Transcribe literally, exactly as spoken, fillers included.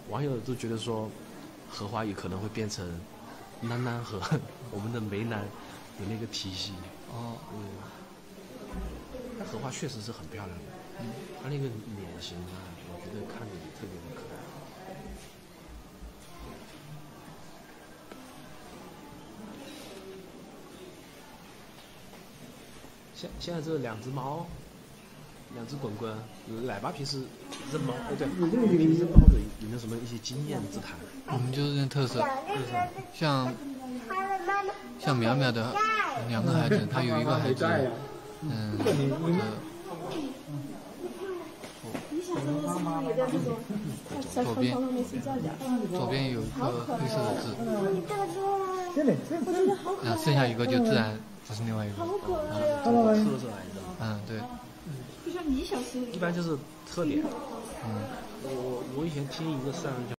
网友都觉得说，荷花也可能会变成囡囡和我们的梅兰有那个体系。 哦， 嗯，但荷花确实是很漂亮的， 嗯， 它那个脸型啊，我觉得看着也特别的可爱。现现在这两只猫，两只滚滚，奶爸平时扔猫，哎对，平时扔猫的有没有什么一些经验之谈？ 我们就是认特色，像像苗苗的两个孩子，他有一个孩子，嗯，这左边左边有一个黑色的字，啊，剩下一个就自然就是另外一个， 啊，这个特色来的。 嗯，对， 一般就是特点。 嗯， 我我以前听一个上人讲。